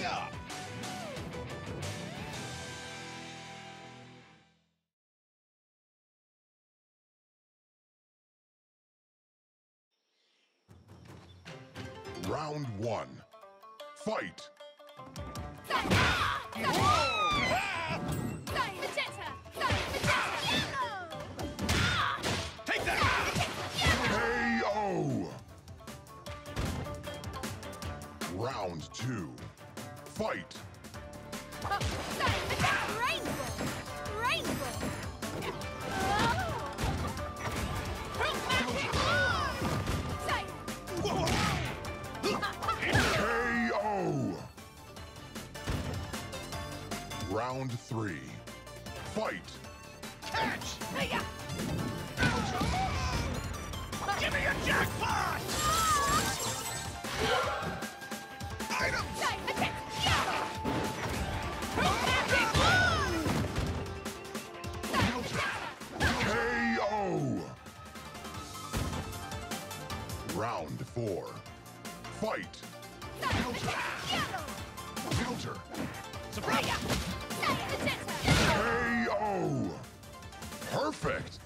Round one. Fight! Take that! KO! Round two. Fight! KO! Round three. Fight! Catch! Give me a jackpot! Item! KO! Round four. Fight! Counter! Surprise! KO! Perfect!